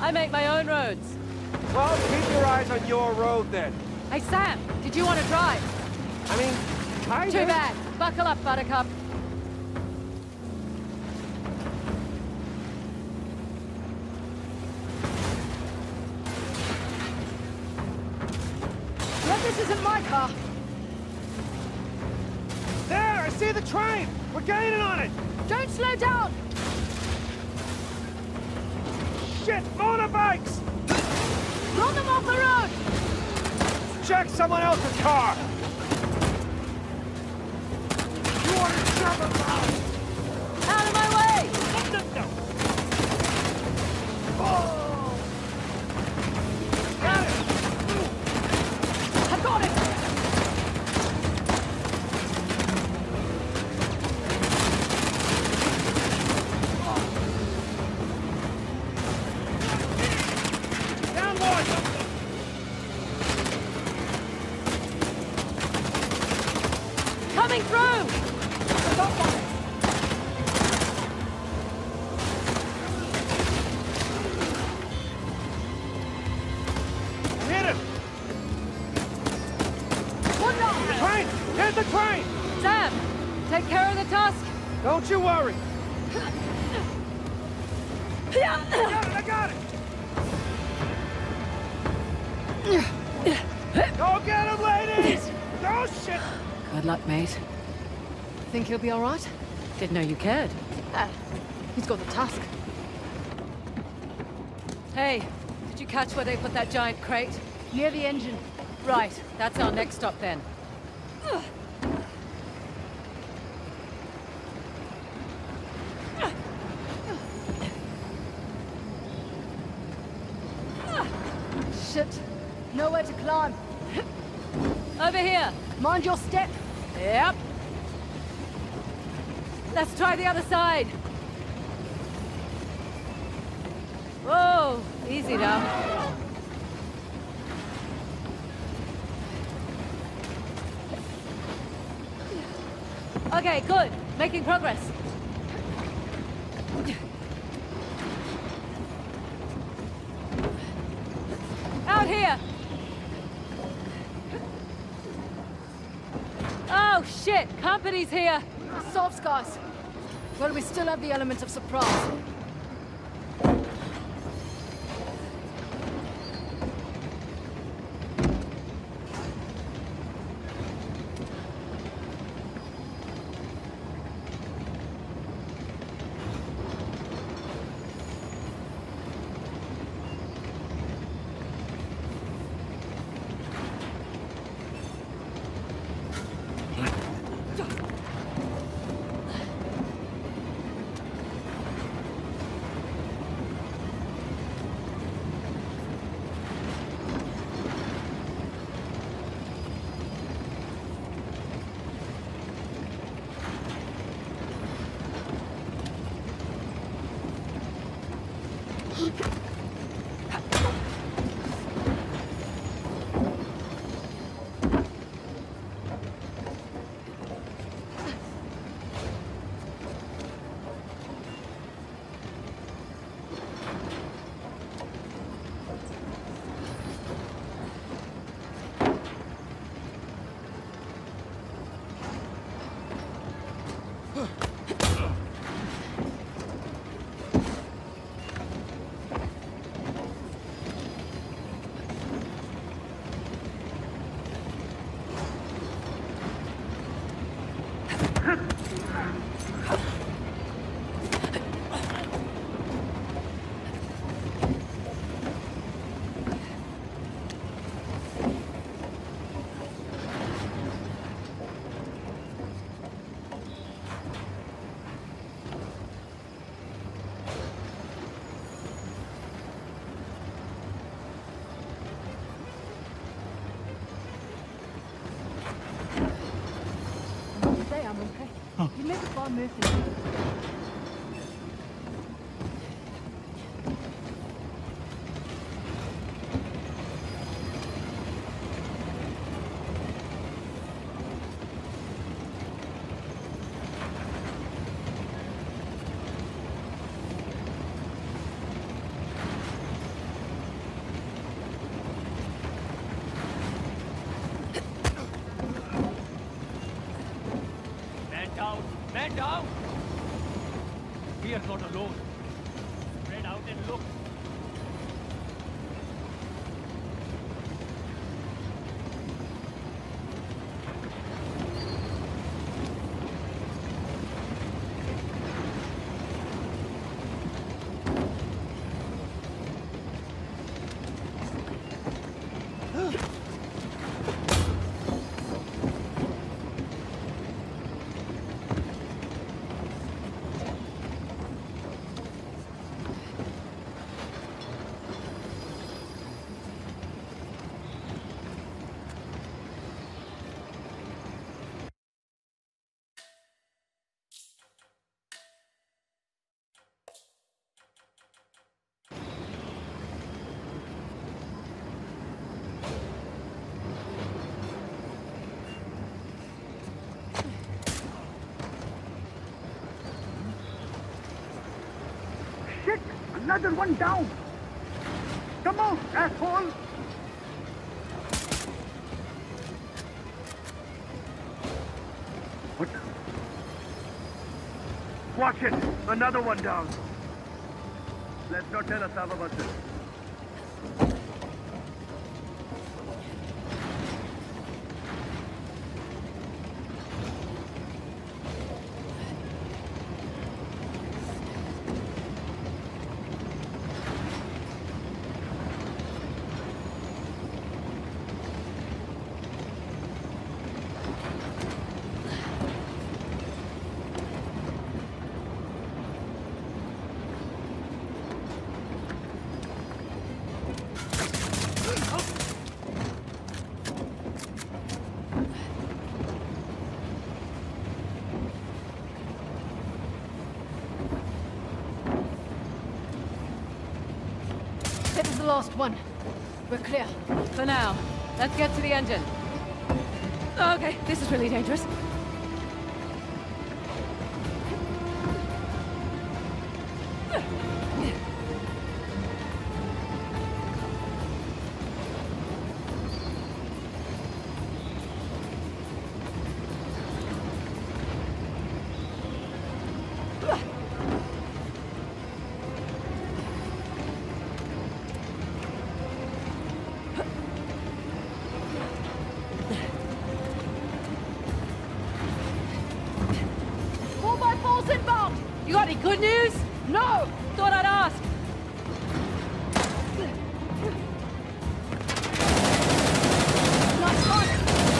I make my own roads. Well, keep your eyes on your road then. Hey, Sam, did you want to drive? I mean, kinda. Too bad. Buckle up, Buttercup. Look, this isn't my car. There, I see the train! We're gaining on it! Don't slow down! Shit, motorbikes! Run them off the road! Check someone else's car! You want to jump around? Out of my way! No. Oh! Got it! I got it! Down, boys! Coming through! Stop on it! Hit him! One down! Train! Hit the train! Sam, take care of the tusk. Don't you worry! Yeah. I got it! Go get him, ladies! Oh, shit! Good luck, mate. Think he'll be all right? Didn't know you cared. He's got the tusk. Hey, did you catch where they put that giant crate? Near the engine. Right, that's our next stop then. Shit. Nowhere to climb. Over here. Mind your step. Yep. Let's try the other side. Whoa, easy now. Okay, good. Making progress. Out here. Oh shit, company's here. Soft skies. Well, we still have the element of surprise. You make a far move for me. We're not alone. Spread out and look. Shit! Another one down! Come on, asshole! What? Watch it! Another one down! Let's not tell Asava about this. This is the last one. We're clear. For now. Let's get to the engine. Okay, this is really dangerous. You got any good news? No! Thought I'd ask. Nice one!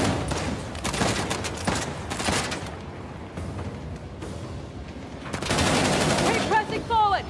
Keep pressing forward!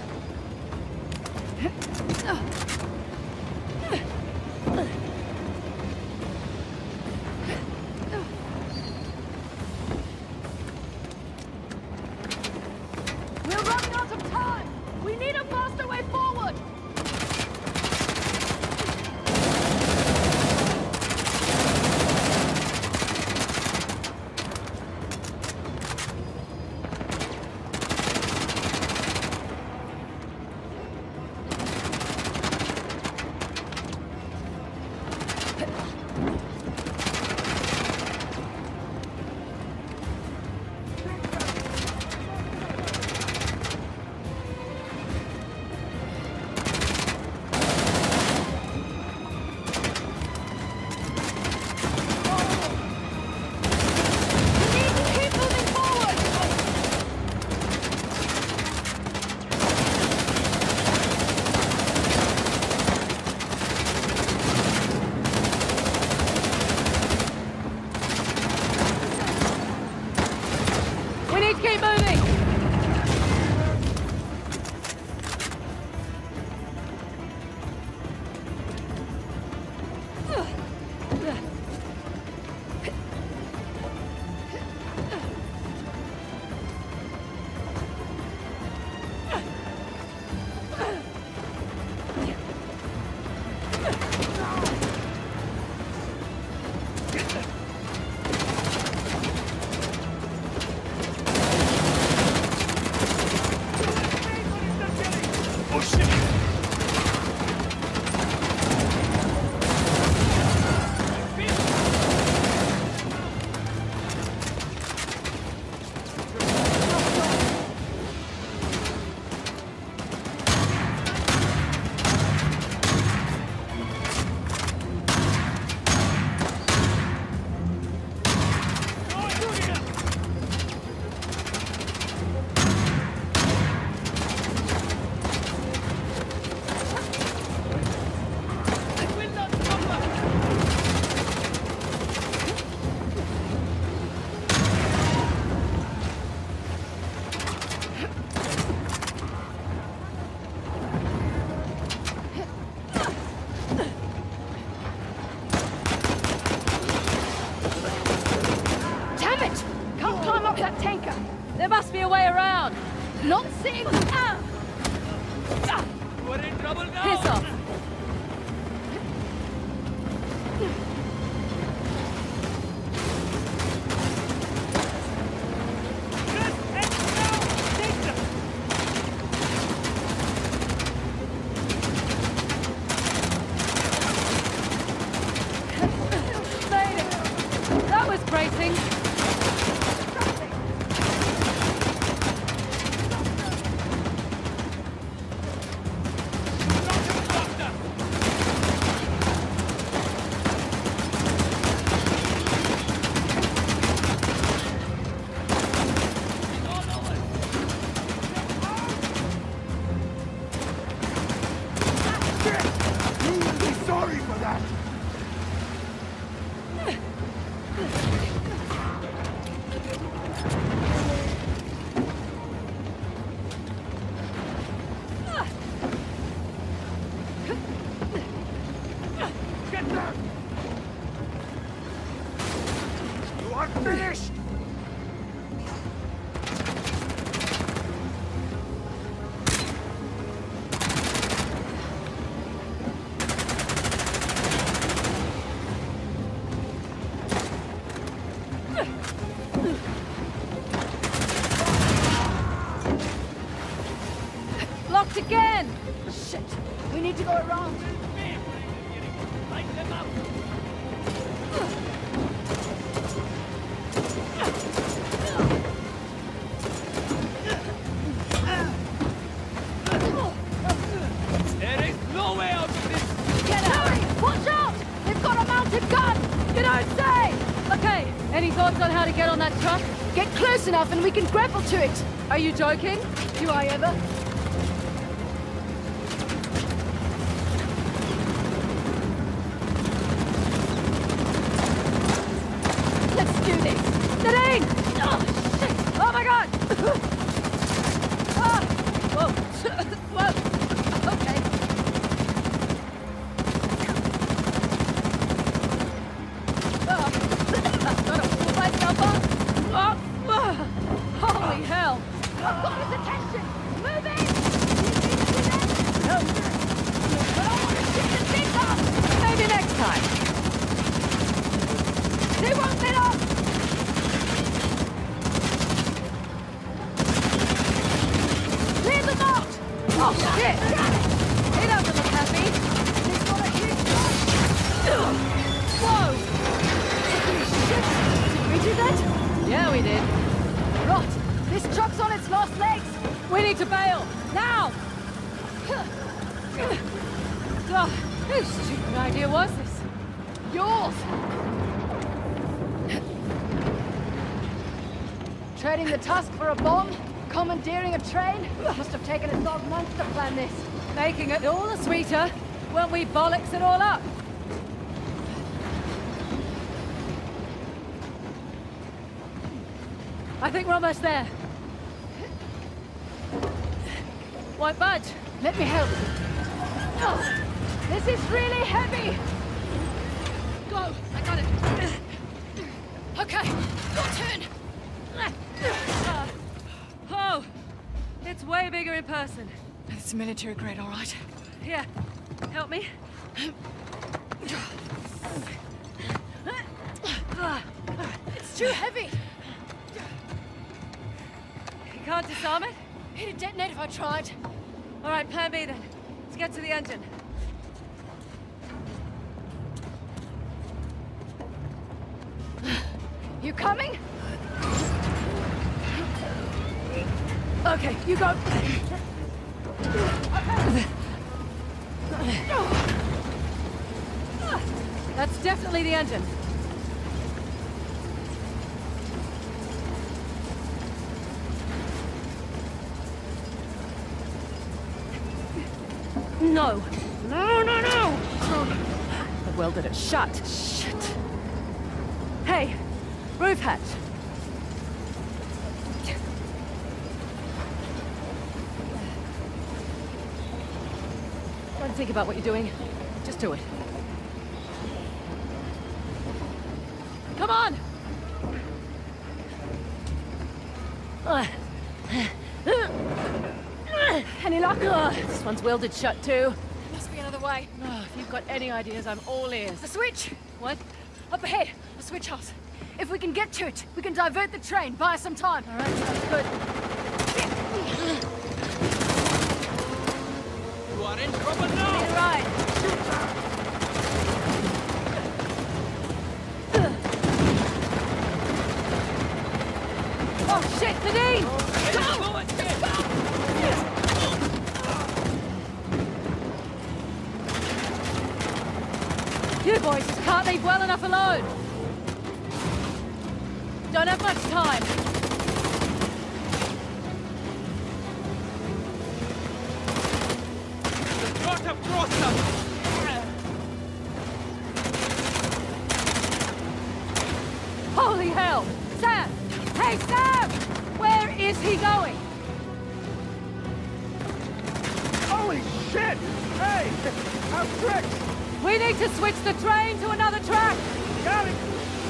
Get there! You are finished! Locked again! Shit! We need to go around. Light them up! There is no way out of this! Get out! Watch out! They've got a mounted gun! You don't say! Okay, any thoughts on how to get on that truck? Get close enough and we can grapple to it! Are you joking? Do I ever? Let's do this! Nadine! Oh, shit! Oh my god! Ah! Whoa! Whoa! Okay. Gotta pull myself up! Oh! Holy hell! I've got his attention! Move in! No. I don't want to shoot the thing up! Maybe next time. They won't let up! Clear them out! Oh shit! He doesn't look happy. They've got a huge gun! Whoa! Shit! Did we do that? Yeah, we did. Rot! This truck's on its last legs! We need to bail now. Oh, whose stupid idea was this? Yours! Trading the tusk for a bomb? Commandeering a train? Must have taken a dog month to plan this. Making it all the sweeter when we bollocks it all up. I think we're almost there. Won't budge. Let me help. Oh, this is really heavy! Go! I got it. Okay, your turn! Oh! It's way bigger in person. It's military grade, all right. Here, help me. It's too heavy! You can't disarm it? It'd detonate if I tried. All right, plan B then. Let's get to the engine. You coming? Okay, you go. That's definitely the engine. No. No, no, no! I welded it shut. Shit. Hey, roof hatch. Don't think about what you're doing. Just do it. Come on! Any luck? This one's welded shut too. Must be another way. Oh, if you've got any ideas, I'm all ears. A switch! What? Up ahead, a switch house. If we can get to it, we can divert the train, buy us some time. All right, sounds good. You are in trouble now! All right. Oh shit, Nadine! Go and get! You boys just can't leave well enough alone. Don't have much time. The shot have crossed us! Whoa! Sam! Hey, Sam! Where is he going? Holy shit! Hey! I'm tricked! We need to switch the train to another track! Got it!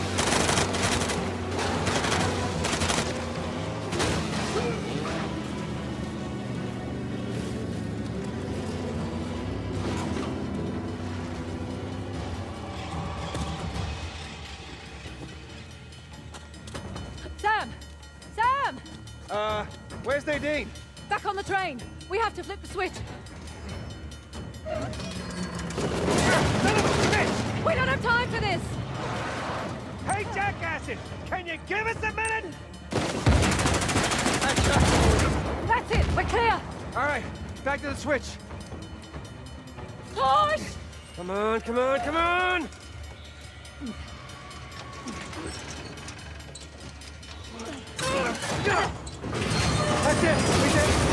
Sam! Sam! Where's Nadine? Back on the train! We have to flip the switch! We don't have time for this! Hey, jackasses! Can you give us a minute? That's it! We're clear! Alright, back to the switch. Push! Come on, come on, come on! That's it! We did it!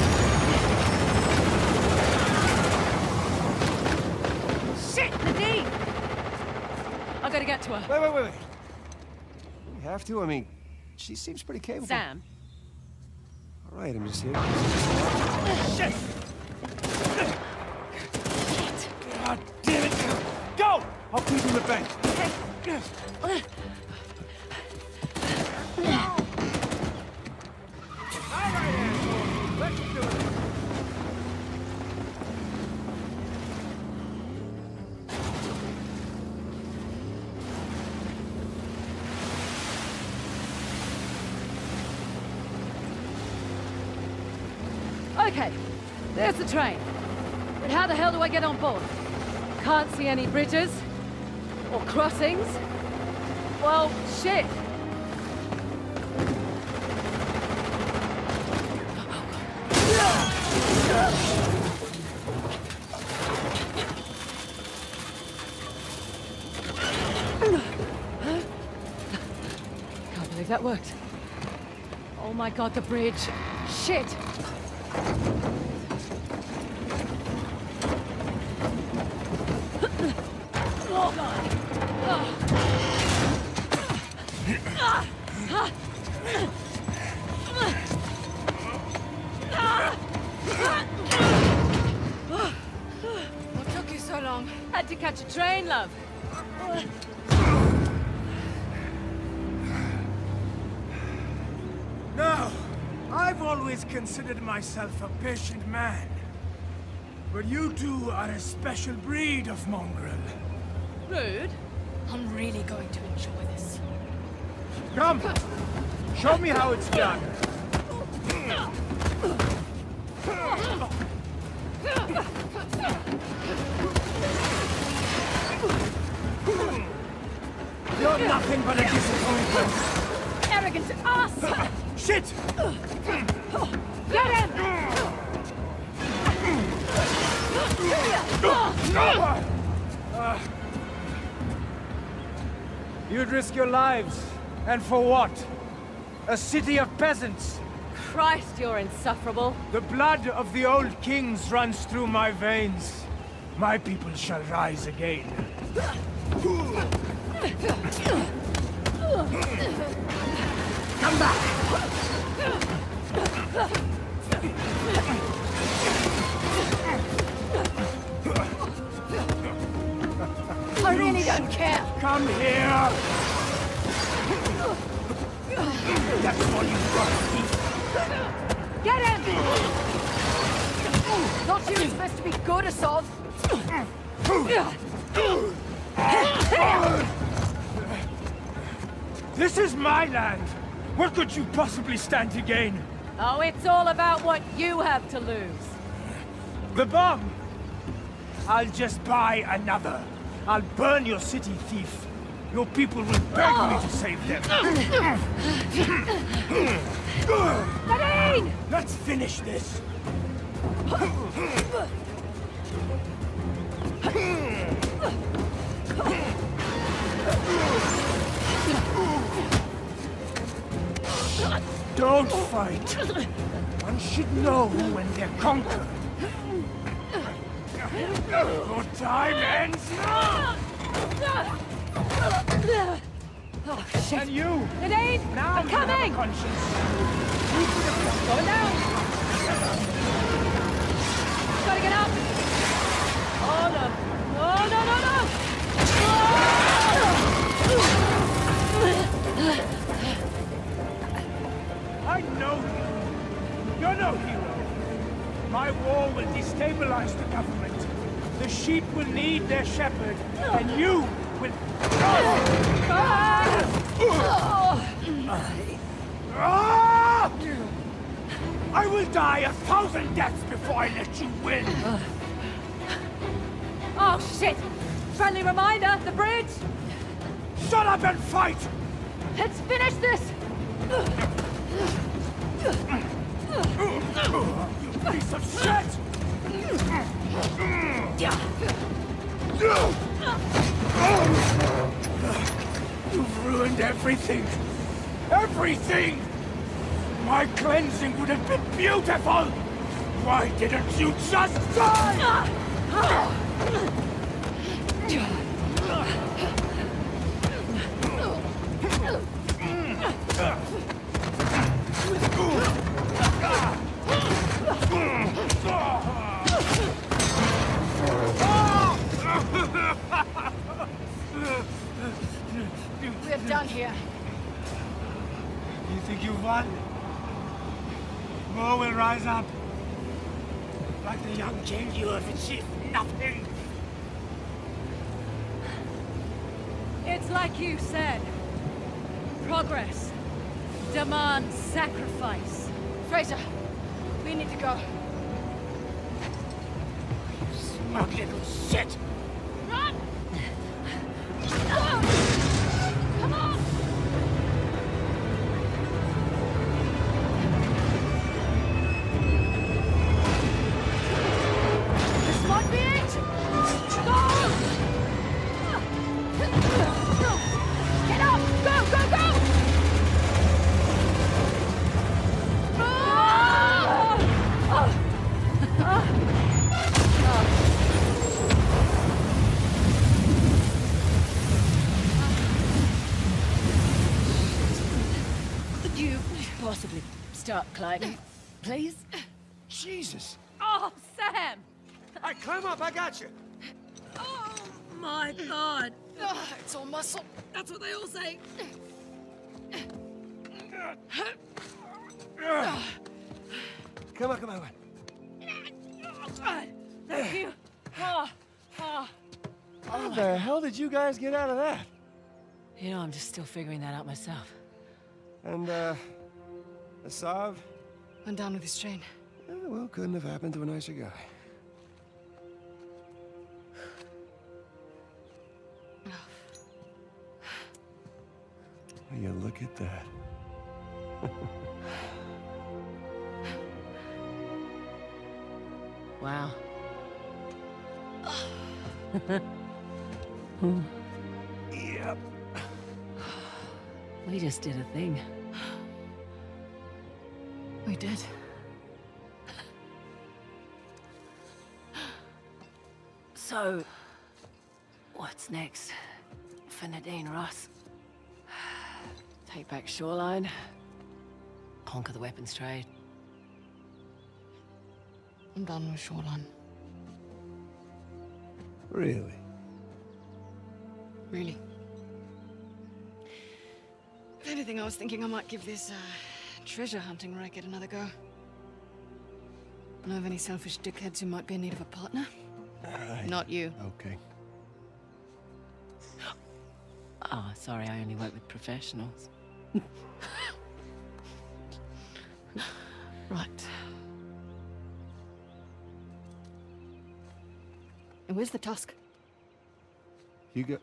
Shit! Nadine! I've got to get to her. Wait. We have to? I mean, she seems pretty capable. Sam. Alright, I'm just here. Shit! God damn it! Go! I'll keep him at bay. Alright, asshole. Let's do it. Okay, there's the train. But how the hell do I get on board? Can't see any bridges. Or crossings. Well, shit. Can't believe that worked. Oh my god, the bridge. Shit! Oh god! What took you so long? Had to catch a train, love. Now, I've always considered myself a patient man. But you two are a special breed of mongrel. Rude. I'm really going to enjoy this. Come! Show me how it's done. You're nothing but a disappointment. Arrogant ass! Shit! Get him! You'd risk your lives. And for what? A city of peasants. Christ, you're insufferable. The blood of the old kings runs through my veins. My people shall rise again. Come back! I really don't care. Come here! That's all you've got, thief. Get him! Thought you were supposed to be good, Assault. This is my land! What could you possibly stand to gain? Oh, it's all about what you have to lose. The bomb! I'll just buy another. I'll burn your city, thief. Your people will beg me to save them. Nadine! Let's finish this. Don't fight. One should know when they're conquered. Your time ends now! Oh, shit. And you! Nadine! Now I'm you have a coming! conscience. You could have done Going down! Gotta get up! Oh, no. Oh, no, no, no! I know you. You're no hero. My war will destabilize the government. The sheep will need their shepherd, and you will... I will die 1,000 deaths before I let you win! Oh, shit! Friendly reminder, the bridge! Shut up and fight! Let's finish this! You piece of shit! You've ruined everything! Everything! My cleansing would have been beautiful! Why didn't you just die? We're done here. You think you've won? More will rise up. Like the young king, you have achieved nothing. It's like you said. Progress demands sacrifice. Fraser, we need to go. Smug little shit! Run! Come on! This might be it! Go! Get up! Go, go, go! Could you possibly start climbing, please? Jesus! Oh, Sam! I climb up, I got you! Oh, my God! It's all muscle. That's what they all say. Come on, come on. Thank you. Oh. How the hell did you guys get out of that? You know, I'm just still figuring that out myself. And, Asav? Went down with his train. Well, couldn't have happened to a nicer guy. Will you look at that? Wow. Yep. We just did a thing. We did. So, what's next for Nadine Ross? Take back Shoreline, conquer the weapons trade. I'm done with Shoreline. Really? Really. If anything, I was thinking I might give this, treasure hunting racket another go. Know of any selfish dickheads who might be in need of a partner? Not you. Okay. Oh, sorry, I only work with professionals. Right. And where's the tusk? You go...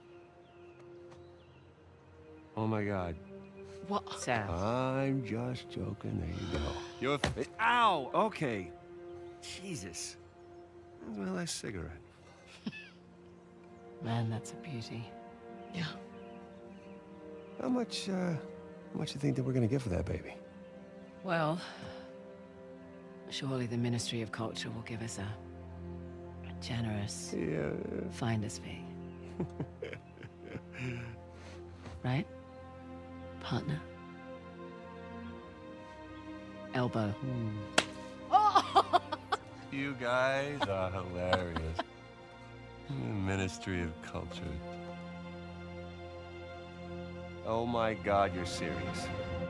Oh my God. What? Sam. I'm just joking. There you go. You're... Ow! Okay. Jesus. That's my last cigarette. Man, that's a beauty. Yeah. How much you think that we're gonna get for that baby? Well, surely the Ministry of Culture will give us a generous Yeah. finder's fee. Right? partner. Elbow. You guys are hilarious. Ministry of Culture. Oh my God, you're serious.